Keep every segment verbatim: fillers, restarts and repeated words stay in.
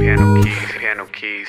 piano keys, piano keys.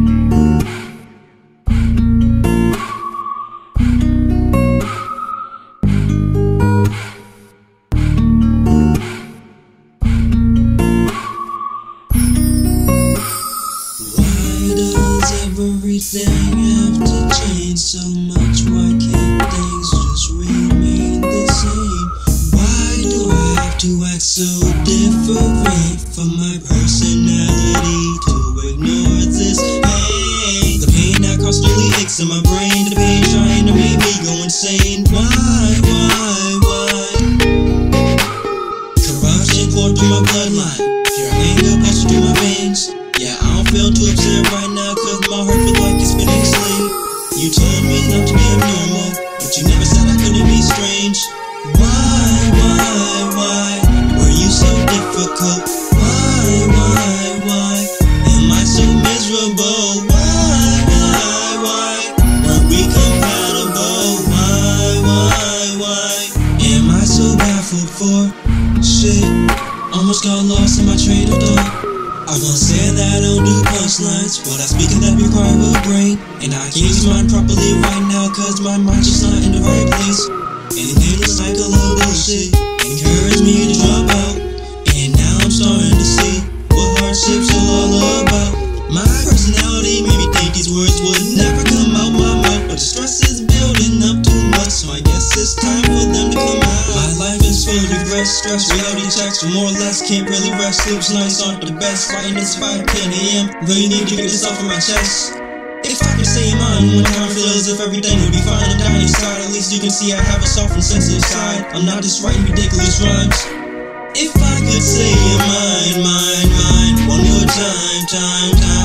Everything have to change so much? Why can't things just remain the same? Why do I have to act so different from my personality to ignore this pain? The pain that constantly aches in my brain, the pain trying to make me go insane. Why, why, why? Corruption poured through my bloodline, pure anger passing through my veins. Yeah, I don't feel too upset right now, cause my heart feels like it's been enslaved. You told me not to be abnormal, but you never said I couldn't be strange. Why, why, why were you so difficult? Why, why, why am I so miserable? Why, why, why were we compatible? Why, why, why am I so baffled for shit? Almost got lost in my train of thought. I once said that I don't do punchlines, but I speak of that require a brain. And I can't use mine properly right now, cause my mind's just not in the right place. Anything looks like a little bullshit encouraged me to drop out. And now I'm starting to see what hardships are all about. My personality made me think these words would never come out my mouth, but the stress is building up too much, so I guess it's time for them to come out. My life is full of regret, stress, reality checks, or more or less can't really rest. Sleeps nights aren't the best, fighting this five ten a m Really need to get this off of my chest. If I could say mine, one time I feel as if everything would be fine. I'm dying inside, at least you can see I have a soft and sensitive side. I'm not just writing ridiculous rhymes. If I could say mine, mine, mine, one more time, time, time.